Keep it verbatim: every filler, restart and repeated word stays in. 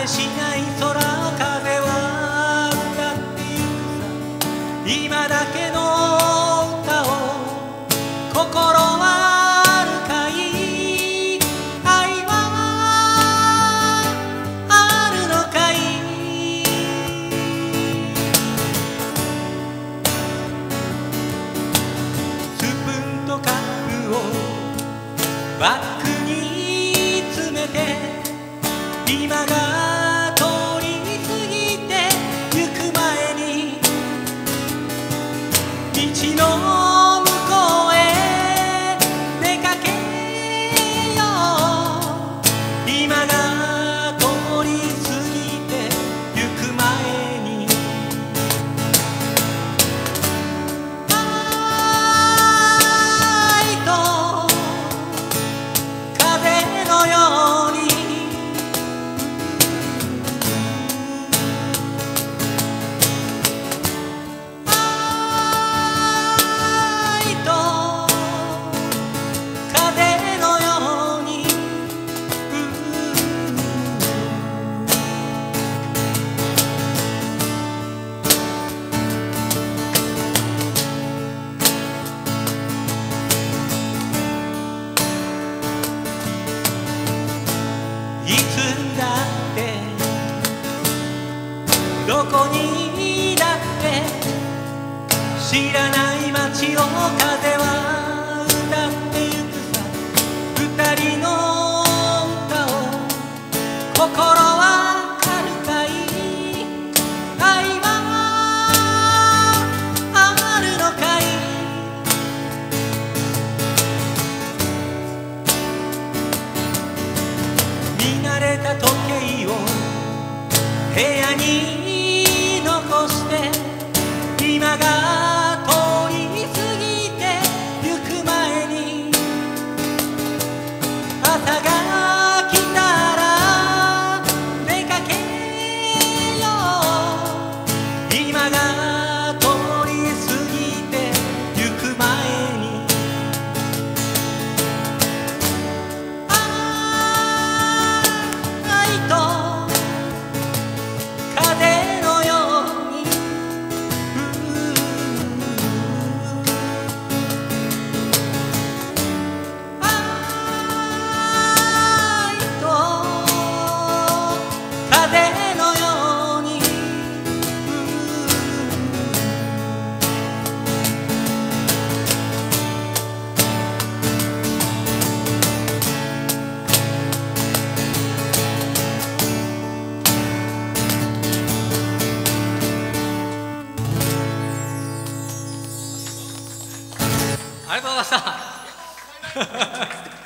しない空を風は歌ってゆくさ。今だけの歌を心はあるかい。愛はあるのかい。スプーンとカップをバッグに詰めて、今が通り過ぎてゆく前に道の向こうへ出かけよう。今が通り過ぎてゆく前に愛と風のようにいつだってどこにだって知らない街を風は歌ってゆくさ。二人の歌を心はかるかい。愛はあるのかい。見慣れた時計を部屋に残して、今が通り過ぎてゆく前に朝が来たら出かけよう。今が通り過ぎてゆく前に愛と風のように愛と風のようにありがとうございました。